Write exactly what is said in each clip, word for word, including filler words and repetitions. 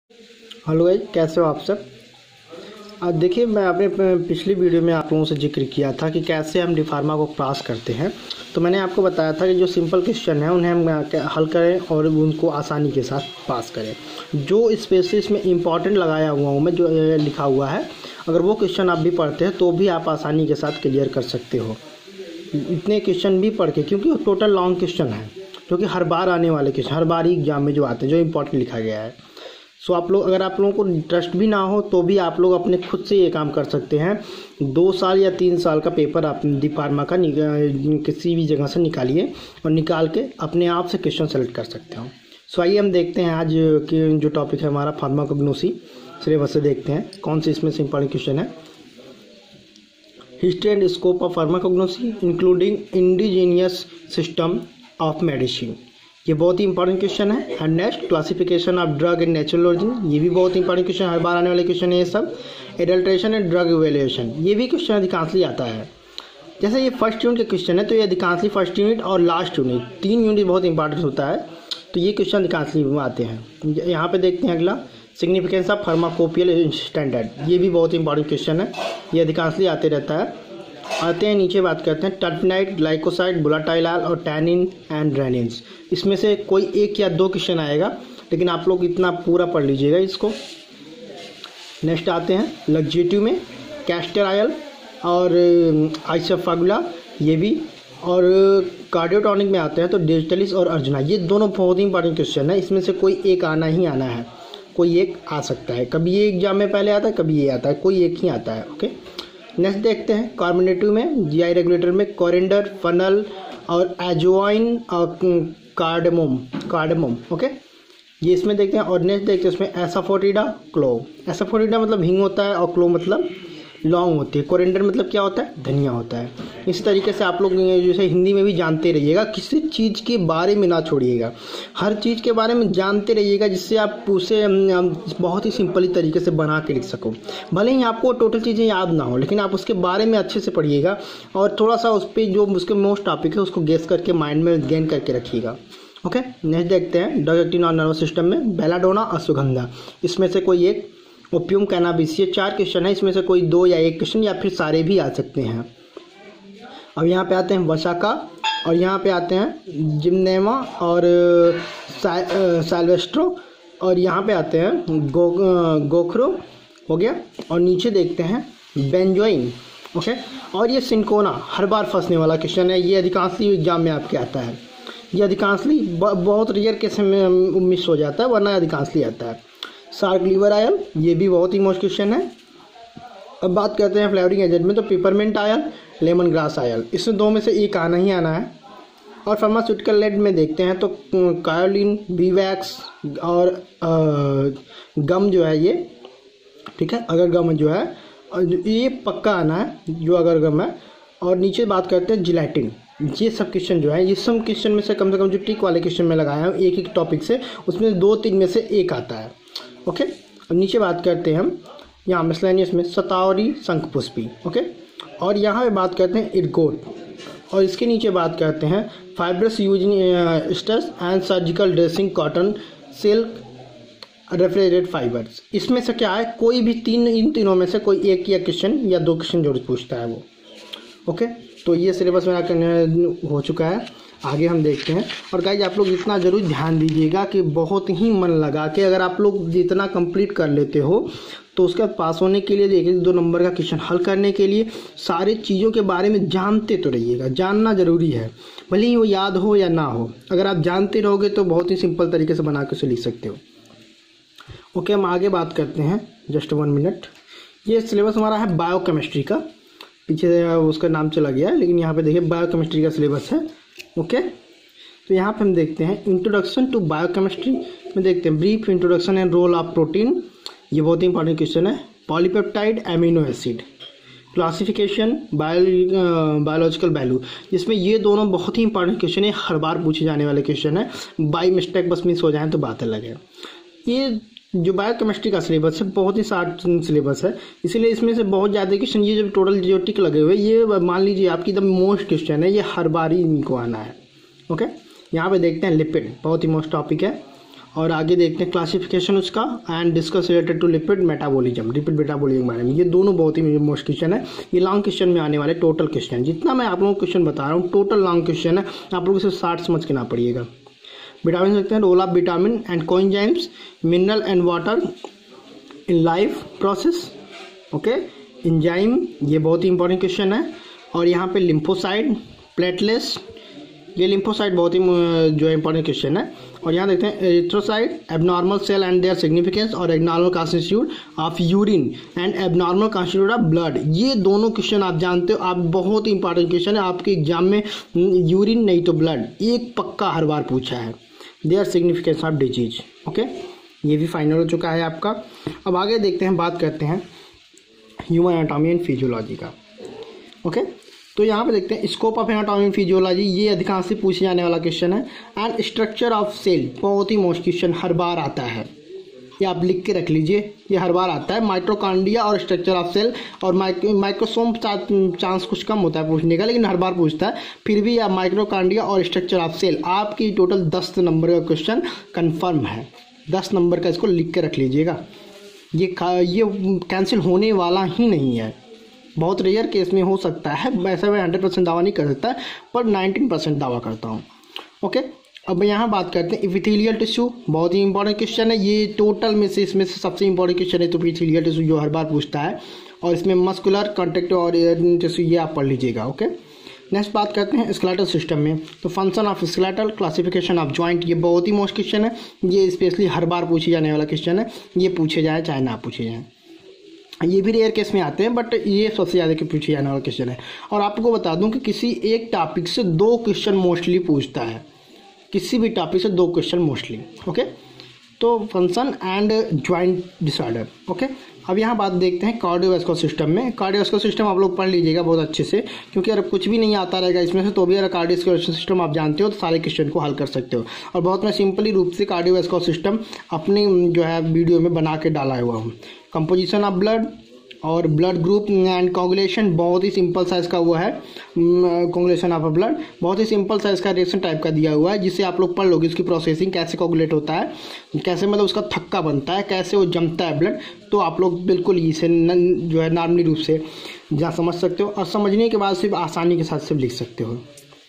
Hello guys, कैसे हो आप सब। अब देखिए, मैं अपने पिछली वीडियो में आप लोगों से जिक्र किया था कि कैसे हम डी फार्मा को पास करते हैं। तो मैंने आपको बताया था कि जो सिंपल क्वेश्चन है उन्हें हम हल करें और उनको आसानी के साथ पास करें। जो स्पेशली इसमें इम्पॉर्टेंट लगाया हुआ हूँ मैं, जो लिखा हुआ है, अगर वो क्वेश्चन आप भी पढ़ते हैं तो भी आप आसानी के साथ क्लियर कर सकते हो इतने क्वेश्चन भी पढ़ के, क्योंकि टोटल लॉन्ग क्वेश्चन है, क्योंकि हर बार आने वाले क्वेश्चन, हर बार ही एग्जाम में जो आते हैं, जो इम्पोर्टेंट लिखा गया है। सो आप लोग, अगर आप लोगों को इंटरेस्ट भी ना हो तो भी आप लोग अपने खुद से ये काम कर सकते हैं। दो साल या तीन साल का पेपर आप डी फार्मा का किसी भी जगह से निकालिए और निकाल के अपने आप से क्वेश्चन सेलेक्ट कर सकते हो। सो आइए हम देखते हैं आज की जो टॉपिक है हमारा फार्माकोग्नोसी, सिलेबस से देखते हैं कौन से इसमें से इंपॉर्टेंट क्वेश्चन है। History and scope of pharmacognosy including indigenous system of medicine, ये बहुत ही इंपॉर्टेंट क्वेश्चन है। And next, classification of drug in natural origin, ये भी बहुत इंपॉर्टेंट क्वेश्चन, हर बार आने वाले क्वेश्चन है ये सब। एडल्ट्रेशन एंड ड्रग इवेल्युएशन, ये भी क्वेश्चन अधिकांशली आता है। जैसे ये फर्स्ट यूनिट का क्वेश्चन है तो ये अधिकांशली फर्स्ट यूनिट और लास्ट यूनिट, तीन यूनिट बहुत इंपॉर्टेंट होता है, तो ये क्वेश्चन अधिकांशली में आते हैं। यहाँ पे देखते हैं अगला, सिग्निफिकेंस ऑफ फार्माकोपियल स्टैंडर्ड, ये भी बहुत इंपॉर्टेंट क्वेश्चन है, ये अधिकांशली आते रहता है। आते हैं नीचे, बात करते हैं टर्पनाइड, ग्लाइकोसाइड, बुलाटाइलाल और टैनिन एंड रेनिन्स, इसमें से कोई एक या दो क्वेश्चन आएगा, लेकिन आप लोग इतना पूरा पढ़ लीजिएगा इसको। नेक्स्ट आते हैं लग्जेटिव में, कैस्टर आयल और आइसोफागुला, ये भी, और कार्डियोटॉनिक में आते हैं तो डिजिटलिस और अर्जुना, ये दोनों बहुत ही इंपॉर्टेंट क्वेश्चन है, इसमें से कोई एक आना ही आना है, कोई एक आ सकता है, कभी ये एग्जाम में पहले आता है, कभी ये आता है, कोई एक ही आता है। ओके, नेक्स्ट देखते हैं कार्बोनेटिव में, जीआई रेगुलेटर में कोरिएंडर, फनल और एजोवाइन और कार्डमोम कार्डमोम ओके, ये इसमें देखते हैं। और नेक्स्ट देखते हैं इसमें एसाफोटिडा, क्लोव, एसाफोटिडा मतलब हींग होता है और क्लोव मतलब लौंग होती है, कोरिएंडर मतलब क्या होता है, धनिया होता है। इस तरीके से आप लोग जैसे हिंदी में भी जानते रहिएगा, किसी चीज़ के बारे में ना छोड़िएगा, हर चीज़ के बारे में जानते रहिएगा, जिससे आप उसे बहुत ही सिंपली तरीके से बना के लिख सको। भले ही आपको टोटल चीज़ें याद ना हो, लेकिन आप उसके बारे में अच्छे से पढ़िएगा और थोड़ा सा उस पर जो उसके मोस्ट टॉपिक है उसको गेस करके माइंड में गेन करके रखिएगा। ओके, नेक्स्ट देखते हैं drug acting on nervous system में, बेलाडोना, अश्वगंधा, इसमें से कोई एक, ओपियम, कैनाबिस, ये चार क्वेश्चन है, इसमें से कोई दो या एक क्वेश्चन या फिर सारे भी आ सकते हैं। अब यहाँ पे आते हैं वसाका, और यहाँ पे आते हैं जिम्नेमा और साल्वेस्ट्रो, और यहाँ पे आते हैं गो गोखरो हो गया, और नीचे देखते हैं बेंजोइन। ओके, और ये सिंकोना, हर बार फंसने वाला क्वेश्चन है, ये अधिकांशली एग्जाम में आपके आता है, ये अधिकांशली बहुत रेयर केस में मिस हो जाता है, वरना अधिकांशली आता है। शार्क लीवर आयल, ये भी बहुत ही मोस्ट क्वेश्चन है। अब बात करते हैं फ्लेवरिंग एजेंट में, तो peppermint oil, lemon grass oil, इसमें दो में से एक आना ही आना है। और फार्मास्यूटिकल लेड में देखते हैं तो कायोलिन, बीवैक्स और आ, गम जो है ये, ठीक है, अगर गम जो है ये पक्का आना है, जो अगर गम है। और नीचे बात करते हैं जिलेटिन, ये सब क्वेश्चन जो है, ये सब क्वेश्चन में से कम से कम जो टिक वाले क्वेश्चन में लगाया हूँ एक एक टॉपिक से, उसमें दो तीन में से एक आता है। ओके, और नीचे बात करते हैं हम यहाँ मिसलेनियस में सतावरी, शंखपुष्पी, ओके, और यहाँ पे बात करते हैं इर्गोट, और इसके नीचे बात करते हैं फाइब्रस यूजिंग स्टस and surgical dressing, cotton, silk, refrigerated fibres, इसमें से क्या है, कोई भी तीन, इन तीनों में से कोई एक या क्वेश्चन या दो क्वेश्चन जरूर पूछता है वो। ओके, तो ये सिलेबस मेरा हो चुका है, आगे हम देखते हैं। और गाइज आप लोग इतना ज़रूर ध्यान दीजिएगा कि बहुत ही मन लगा के अगर आप लोग जितना कंप्लीट कर लेते हो तो उसके बाद पास होने के लिए, एक एक दो नंबर का क्वेश्चन हल करने के लिए सारी चीज़ों के बारे में जानते तो रहिएगा, जानना ज़रूरी है, भले ही वो याद हो या ना हो, अगर आप जानते रहोगे तो बहुत ही सिंपल तरीके से बना के उसे लिख सकते हो। ओके, हम आगे बात करते हैं, जस्ट वन मिनट। ये सिलेबस हमारा है बायोकेमिस्ट्री का, पीछे उसका नाम चला गया है, लेकिन यहाँ पे देखिए बायोकेमिस्ट्री का सिलेबस है। ओके, तो यहाँ पे हम देखते हैं इंट्रोडक्शन टू बायोकेमिस्ट्री में, देखते हैं brief introduction and role of protein, ये बहुत ही इंपॉर्टेंट क्वेश्चन है। Polypeptide, amino acid, classification, biological value, जिसमें ये दोनों बहुत ही इंपॉर्टेंट क्वेश्चन है, हर बार पूछे जाने वाले क्वेश्चन है, बाई मिस्टेक बस मिस हो जाए तो बात अलग है। ये जो बायोकेमिस्ट्री का सिलेबस है बहुत ही शार्ट सिलेबस है, इसीलिए इसमें से बहुत ज़्यादा क्वेश्चन, ये जो टोटल जो टिक लगे हुए, ये मान लीजिए आपकी द मोस्ट क्वेश्चन है, ये हर बार ही इनको आना है। ओके, यहाँ पे देखते हैं लिपिड, बहुत ही मोस्ट टॉपिक है। और आगे देखते हैं क्लासिफिकेशन उसका and discuss related to lipid metabolism, lipid metabolism के बारे में। ये दोनों बहुत ही मोस्ट क्वेश्चन है, ये लॉन्ग क्वेश्चन में आने वाले टोटल क्वेश्चन। जितना मैं आप लोगों को क्वेश्चन बता रहा हूँ टोटल लॉन्ग क्वेश्चन है, आप लोगों से साठ समझ के ना पड़िएगा। विटामिन देखते हैं, role of vitamin and coenzymes, mineral and water in life process. Okay, enzyme ये बहुत ही इंपॉर्टेंट क्वेश्चन है। और यहाँ पे लिम्फोसाइड, प्लेटलेट्स, ये लिम्फोसाइड बहुत ही जो है इंपॉर्टेंट क्वेश्चन है। और यहाँ देखते हैं erythrocyte, abnormal cell and their significance, और abnormal constituent of urine and abnormal constituent of blood. ये दोनों क्वेश्चन आप जानते हो, आप बहुत ही इंपॉर्टेंट क्वेश्चन है आपके एग्जाम में। यूरिन नहीं तो ब्लड, एक पक्का हर बार पूछा है। Their significance of disease. Okay, ये भी फाइनल हो चुका है आपका। अब आगे देखते हैं, बात करते हैं ह्यूमन एनाटॉमी एंड फिजियोलॉजी का। ओके, तो यहाँ पे देखते हैं scope of anatomy and physiology, ये अधिकांश से पूछे जाने वाला क्वेश्चन है। एंड स्ट्रक्चर ऑफ सेल, बहुत ही मोस्ट क्वेश्चन हर बार आता है, ये आप लिख के रख लीजिए, ये हर बार आता है। माइटोकॉन्ड्रिया और स्ट्रक्चर ऑफ सेल, और माइक्रोसोम चांस कुछ कम होता है पूछने का, लेकिन हर बार पूछता है। फिर भी आप माइटोकॉन्ड्रिया और स्ट्रक्चर ऑफ सेल, आपकी टोटल दस नंबर का क्वेश्चन कन्फर्म है। दस नंबर का इसको लिख के रख लीजिएगा, ये ये कैंसिल होने वाला ही नहीं है। बहुत रेयर केस में हो सकता है, वैसे मैं हंड्रेड परसेंट दावा नहीं कर सकता, पर नाइनटीन परसेंट दावा करता हूँ। ओके, अब यहाँ बात करते हैं इपिथेलियल टिश्यू, बहुत ही इंपॉर्टेंट क्वेश्चन है ये। टोटल में से इसमें से सबसे इंपॉर्टेंट क्वेश्चन है तो इपिथेलियल टिश्यू, जो हर बार पूछता है। और इसमें मस्कुलर कॉन्टेक्ट और टिश्यू, ये आप पढ़ लीजिएगा। ओके, नेक्स्ट बात करते हैं स्केलेटल सिस्टम में, तो function of skeletal, classification of joint, ये बहुत ही मोस्ट क्वेश्चन है। ये स्पेशली हर बार पूछे जाने वाला क्वेश्चन है, ये पूछे जाए चाहे ना पूछे जाए। ये भी रेयर केस में आते हैं, बट ये सबसे ज़्यादा के पूछे जाने वाला क्वेश्चन है। और आपको बता दूं कि किसी एक टॉपिक से दो क्वेश्चन मोस्टली पूछता है, किसी भी टॉपिक से दो क्वेश्चन मोस्टली। ओके, तो function and joint disorder. Okay, अब यहाँ बात देखते हैं कार्डियोवैस्कुलर सिस्टम में। कार्डियोवैस्कुलर सिस्टम आप लोग पढ़ लीजिएगा बहुत अच्छे से, क्योंकि अगर कुछ भी नहीं आता रहेगा इसमें से तो भी अगर कार्डियोवैस्कुलर सिस्टम आप जानते हो तो सारे क्वेश्चन को हल कर सकते हो। और बहुत मैं सिंपली रूप से कार्डियोवैस्कुलर सिस्टम अपनी जो है वीडियो में बना के डाला हुआ हूँ। कंपोजिशन ऑफ ब्लड और ब्लड ग्रुप एंड कोगुलेशन, बहुत ही सिंपल साइज का हुआ है। कोगुलेशन ऑफ ब्लड बहुत ही सिंपल साइज का रिएक्शन टाइप का दिया हुआ है, जिससे आप लोग पढ़ लोगे उसकी प्रोसेसिंग कैसे कोगुलेट होता है, कैसे मतलब उसका थक्का बनता है, कैसे वो जमता है ब्लड। तो आप लोग बिल्कुल इसे जो है नॉर्मली रूप से जहाँ समझ सकते हो, और समझने के बाद सिर्फ आसानी के साथ सिर्फ लिख सकते हो।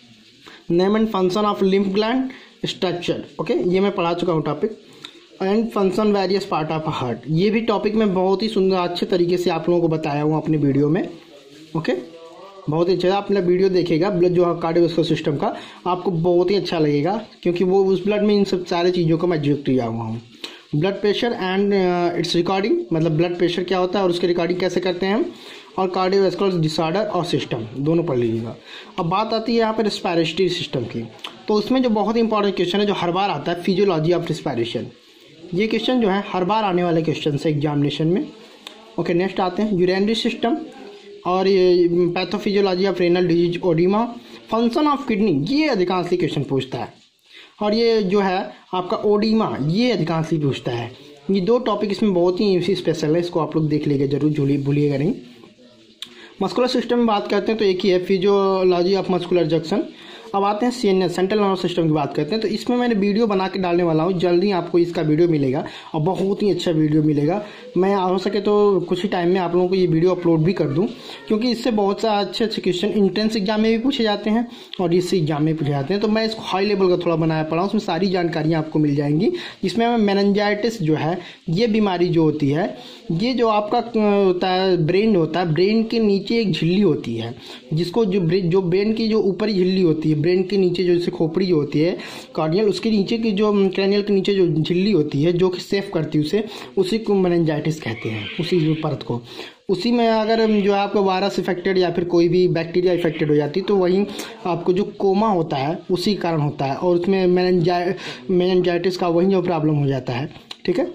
Name and function of lymph gland structure. Okay, ये मैं पढ़ा चुका हूँ topic. And function various part of heart, ये भी टॉपिक में बहुत ही सुंदर अच्छे तरीके से आप लोगों को बताया हूँ अपने वीडियो में। ओके, बहुत ही अच्छा, आपने वीडियो देखेगा ब्लड जो कार्डियोवैस्कुलर सिस्टम का, आपको बहुत ही अच्छा लगेगा, क्योंकि वो उस ब्लड में इन सब सारे चीज़ों का मैं जिक्र किया हुआ हूँ। Blood pressure and its recording, मतलब ब्लड प्रेशर क्या होता है और उसकी रिकॉर्डिंग कैसे करते हैं हम, और कार्डियोवैस्कुलर डिसऑर्डर और सिस्टम दोनों पढ़ लीजिएगा। अब बात आती है यहाँ पर रेस्पिरेटरी सिस्टम की, तो उसमें जो बहुत ही इंपॉर्टेंट क्वेश्चन है जो हर बार आता है, फिजियोलॉजी ऑफ रेस्पिरेशन। ये क्वेश्चन जो है हर बार आने वाले क्वेश्चन है एग्जामिनेशन में। ओके, नेक्स्ट आते हैं यूरिनरी सिस्टम और ये pathophysiology of renal disease oedema, function of kidney, ये अधिकांशली क्वेश्चन पूछता है। और ये जो है आपका ओडिमा, ये अधिकांशली पूछता है। ये दो टॉपिक इसमें बहुत ही स्पेशल है, इसको आप लोग देख लीजिएगा जरूर, भूलिएगा नहीं। मस्कुलर सिस्टम में बात करते हैं तो एक ही है, फिजियोलॉजी ऑफ मस्कुलर जंक्शन। अब आते हैं सीएनएस, सेंट्रल नर्वस सिस्टम की बात करते हैं, तो इसमें मैंने वीडियो बना के डालने वाला हूँ, जल्दी आपको इसका वीडियो मिलेगा और बहुत ही अच्छा वीडियो मिलेगा। मैं हो सके तो कुछ ही टाइम में आप लोगों को ये वीडियो अपलोड भी कर दूँ, क्योंकि इससे बहुत सा अच्छे अच्छे क्वेश्चन इंट्रेंस एग्जाम में भी पूछे जाते हैं और इससे एग्जाम में पूछे जाते हैं। तो मैं इसको हाई लेवल का थोड़ा बनाया पड़ा हूँ, उसमें सारी जानकारियाँ आपको मिल जाएंगी। इसमें मेनिंजाइटिस जो है, ये बीमारी जो होती है, ये जो आपका होता है ब्रेन होता है, ब्रेन के नीचे एक झिल्ली होती है, जिसको जो ब्रेन जो ब्रेन की जो ऊपरी झिल्ली होती है, ब्रेन के नीचे जो जैसे खोपड़ी जो होती है कार्डियल, उसके नीचे की जो क्रैनियल के नीचे जो झिल्ली होती है जो कि सेफ करती है उसे, उसी को मेनिंजाइटिस कहते हैं, उसी जो परत को। उसी में अगर जो है आपको वायरस इफेक्टेड या फिर कोई भी बैक्टीरिया इफेक्टेड हो जाती है तो वहीं आपको जो कोमा होता है उसी कारण होता है, और उसमें मेनिंजाइ मेनिंजाइटिस का वही जो प्रॉब्लम हो जाता है। ठीक है,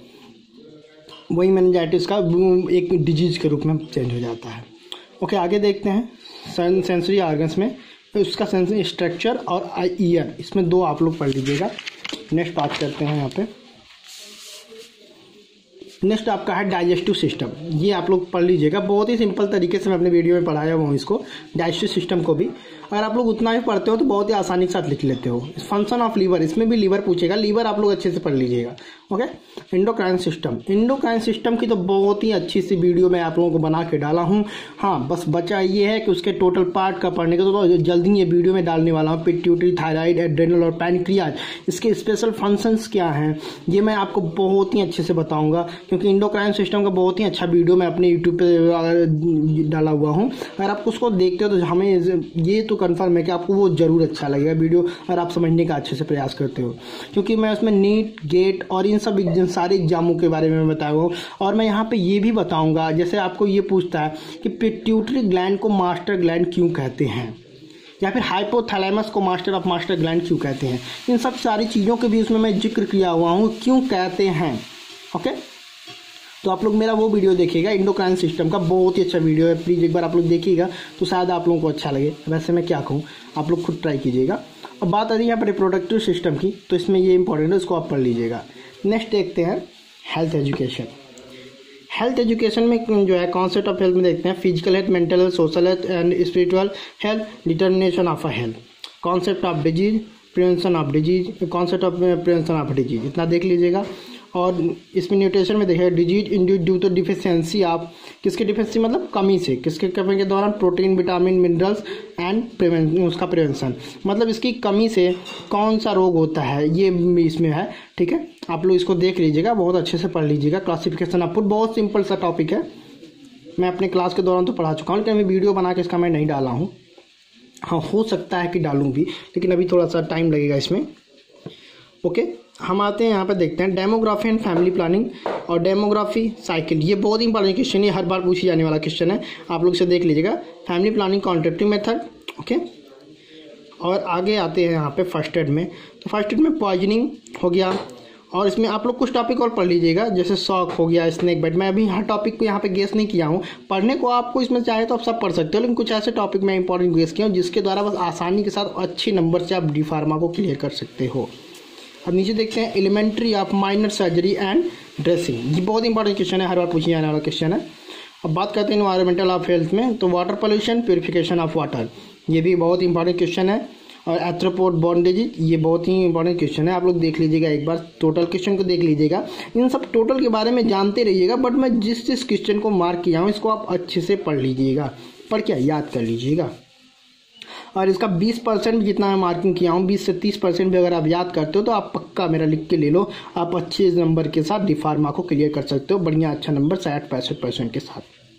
वही मेनिंजाइटिस का एक डिजीज के रूप में चेंज हो जाता है। ओके, आगे देखते हैं सेंसरी ऑर्गन्स में, तो उसका सेंसरी स्ट्रक्चर और ईयर, इसमें दो आप लोग पढ़ लीजिएगा। नेक्स्ट बात करते हैं यहाँ पे, नेक्स्ट आपका है डाइजेस्टिव सिस्टम, ये आप लोग पढ़ लीजिएगा, बहुत ही सिंपल तरीके से मैं अपने वीडियो में पढ़ाया हुआ हूँ इसको, डाइजेस्टिव सिस्टम को भी। अगर आप लोग उतना भी पढ़ते हो तो बहुत ही आसानी के साथ लिख लेते हो। फंक्शन ऑफ लीवर, इसमें भी लीवर पूछेगा, लीवर आप लोग अच्छे से पढ़ लीजिएगा। Okay, endocrine system, endocrine system की तो बहुत ही अच्छी सी वीडियो मैं आप लोगों को बना के डाला हूँ। हाँ, बस बचा ये है कि उसके टोटल पार्ट का पढ़ने का, तो जल्दी ये वीडियो में डालने वाला हूँ। पिट्यूटरी, थायराइड, एड्रेनल और पैनक्रियाज, इसके स्पेशल फंक्शंस क्या हैं ये मैं आपको बहुत ही अच्छे से बताऊंगा, क्योंकि इंडोक्राइन सिस्टम का बहुत ही अच्छा वीडियो मैं अपने यूट्यूब पे डाला हुआ हूँ। अगर आप उसको देखते हो तो हमें ये तो कंफर्म है कि आपको वो जरूर अच्छा लगेगा वीडियो, अगर आप समझने का अच्छे से प्रयास करते हो, क्योंकि मैं उसमें नीट, गेट और इन सब सारे एग्जामों के बारे में बताया हूँ। और मैं यहाँ पे ये भी बताऊंगा, जैसे आपको ये पूछता है कि पिट्यूटरी ग्लैंड को मास्टर ग्लैंड क्यों कहते हैं, या फिर हाइपोथैलेमस को मास्टर ऑफ मास्टर ग्लैंड क्यों कहते हैं, इन सब सारी चीज़ों के भी उसमें मैं जिक्र किया हुआ हूँ क्यों कहते हैं। ओके, तो आप लोग मेरा वो वीडियो देखिएगा, इंडोक्राइन सिस्टम का बहुत ही अच्छा वीडियो है, प्लीज़ एक बार आप लोग देखिएगा तो शायद आप लोगों को अच्छा लगे। वैसे मैं क्या कहूँ, आप लोग खुद ट्राई कीजिएगा। अब बात आती है यहाँ पर रिप्रोडक्टिव सिस्टम की, तो इसमें ये इंपॉर्टेंट है, इसको आप पढ़ लीजिएगा। नेक्स्ट देखते हैं हेल्थ एजुकेशन। हेल्थ एजुकेशन में जो है कॉन्सेप्ट ऑफ हेल्थ में देखते हैं physical health, mental health, social health and spiritual health, determination of a health, concept of disease, prevention of disease, concept of prevention of disease, इतना देख लीजिएगा। और इसमें न्यूट्रिशन में देखिए disease induce due to deficiency of, किसके deficiency मतलब कमी से, किसके कमी के दौरान, protein, vitamin, minerals and prevention, उसका प्रिवेंशन मतलब इसकी कमी से कौन सा रोग होता है ये इसमें है। ठीक है, आप लोग इसको देख लीजिएगा, बहुत अच्छे से पढ़ लीजिएगा। क्लासिफिकेशन ऑफ फूड बहुत सिंपल सा टॉपिक है, मैं अपने क्लास के दौरान तो पढ़ा चुका हूँ, लेकिन मैं वीडियो बना के इसका मैं नहीं डाला हूँ। हाँ, हो सकता है कि डालूँ भी, लेकिन अभी थोड़ा सा टाइम लगेगा इसमें। ओके, हम आते हैं यहाँ पे देखते हैं डेमोग्राफी एंड फैमिली प्लानिंग और डेमोग्राफी साइकिल। ये बहुत इंपॉर्टेंट क्वेश्चन है, हर बार पूछी जाने वाला क्वेश्चन है, आप लोग इसे देख लीजिएगा। Family planning contraceptive method. Okay, और आगे आते हैं यहाँ पे फर्स्ट एड में, तो फर्स्ट एड में पॉइजनिंग हो गया, और इसमें आप लोग कुछ टॉपिक और पढ़ लीजिएगा, जैसे शॉक हो गया, स्नेक बाइट। मैं अभी हर टॉपिक को यहाँ पे गेस नहीं किया हूँ, पढ़ने को आपको इसमें चाहे तो आप सब पढ़ सकते हो, लेकिन कुछ ऐसे टॉपिक मैं इंपॉर्टेंट गेस किया हूँ जिसके द्वारा बस आसानी के साथ अच्छे नंबर से आप डी फार्मा को क्लियर कर सकते हो। अब नीचे देखते हैं elementary of minor surgery and dressing, ये बहुत इंपॉर्टेंट क्वेश्चन है, हर बार पूछे जाने वाला क्वेश्चन है। अब बात करते हैं एनवायरमेंटल ऑफ हेल्थ में, तो water pollution, purification of water, ये भी बहुत इंपॉर्टेंट क्वेश्चन है। और एथ्रोपोड बॉर्न डिजीज, ये बहुत ही इंपॉर्टेंट क्वेश्चन है, आप लोग देख लीजिएगा, एक बार टोटल क्वेश्चन को देख लीजिएगा। इन सब टोटल के बारे में जानते रहिएगा, बट मैं जिस जिस क्वेश्चन को मार्क किया हूँ इसको आप अच्छे से पढ़ लीजिएगा, पढ़ के याद कर लीजिएगा। और इसका बीस परसेंट जितना मैं मार्किंग किया हूँ, बीस से तीस परसेंट भी अगर आप याद करते हो तो आप पक्का मेरा लिख के ले लो, आप अच्छे नंबर के साथ डी फार्मा को क्लियर कर सकते हो, बढ़िया अच्छा नंबर साठ पैंसठ परसेंट के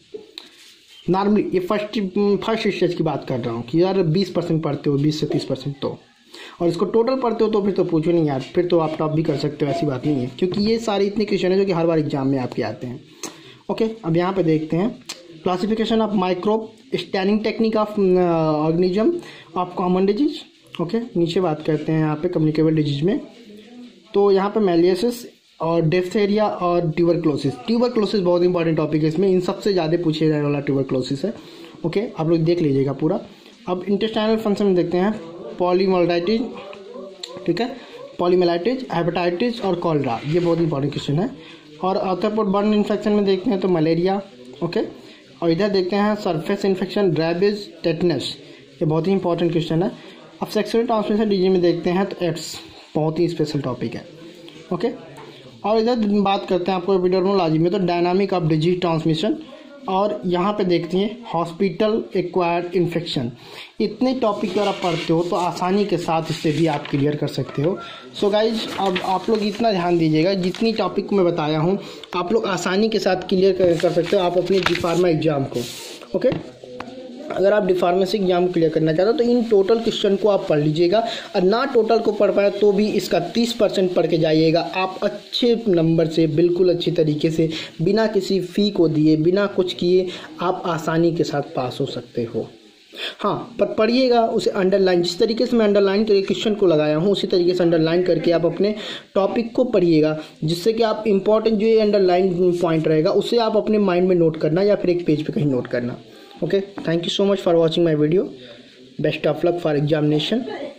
साथ। नॉर्मली ये फर्स्ट फर्स्ट स्टेज की बात कर रहा हूँ कि यार बीस परसेंट पढ़ते हो, बीस से तीस परसेंट तो, और इसको टोटल पढ़ते हो तो फिर तो पूछो नहीं यार, फिर तो आप टॉप भी कर सकते हो, ऐसी बात नहीं है, क्योंकि ये सारे इतने क्वेश्चन है जो कि हर बार एग्जाम में आपके आते हैं। ओके, अब यहाँ पे देखते हैं classification of microbe, staining technique of organism of common disease. Okay, नीचे बात करते हैं यहाँ पे कम्युनिकेबल डिजीज में, तो यहाँ पे मेलियसिस और डिप्थेरिया और ट्यूबरक्लोसिस। ट्यूबरक्लोसिस बहुत इंपॉर्टेंट टॉपिक है, इसमें इन सबसे ज़्यादा पूछे जाने वाला ट्यूबरक्लोसिस है। ओके, आप लोग देख लीजिएगा पूरा। अब इंटेस्टाइनल फंक्शन में देखते हैं पॉलीमोलाइटिस, ठीक है, पॉलीमेलाइटिस, हेपेटाइटिस और कॉलरा, ये बहुत इंपॉर्टेंट क्वेश्चन है। और आर्थ्रोपोड बर्न इन्फेक्शन में देखते हैं तो मलेरिया। ओके, और इधर देखते हैं सरफेस इन्फेक्शन, रेबीज, टेटनस, ये बहुत ही इंपॉर्टेंट क्वेश्चन है। अब सेक्सुअल ट्रांसमिशन डिजीज में देखते हैं तो एड्स, बहुत ही स्पेशल टॉपिक है। ओके, और इधर बात करते हैं आपको एपिडर्मोलॉजी में तो डायनामिक ऑफ डिजीज ट्रांसमिशन, और यहाँ पे देखते हैं हॉस्पिटल एक्वायर्ड इन्फेक्शन। इतने टॉपिक अगर आप पढ़ते हो तो आसानी के साथ इससे भी आप क्लियर कर सकते हो। सो गाइज, अब आप लोग इतना ध्यान दीजिएगा, जितनी टॉपिक मैं बताया हूँ आप लोग आसानी के साथ क्लियर कर, कर सकते हो आप अपने डी फार्मा एग्जाम को। ओके, अगर आप डी फार्मेसी एग्जाम क्लियर करना चाहते हो तो इन टोटल क्वेश्चन को आप पढ़ लीजिएगा, और ना टोटल को पढ़ पाए तो भी इसका तीस परसेंट पढ़ के जाइएगा, आप अच्छे नंबर से बिल्कुल अच्छी तरीके से बिना किसी फ़ी को दिए, बिना कुछ किए आप आसानी के साथ पास हो सकते हो। हाँ, पर पढ़िएगा उसे अंडरलाइन, जिस तरीके से मैं अंडरलाइन करके क्वेश्चन को लगाया हूँ उसी तरीके से अंडरलाइन करके आप अपने टॉपिक को पढ़िएगा, जिससे कि आप इंपॉर्टेंट जो ये अंडरलाइन पॉइंट रहेगा उसे आप अपने माइंड में नोट करना या फिर एक पेज पे कहीं नोट करना। Okay, thank you so much for watching my video. Best of luck for examination.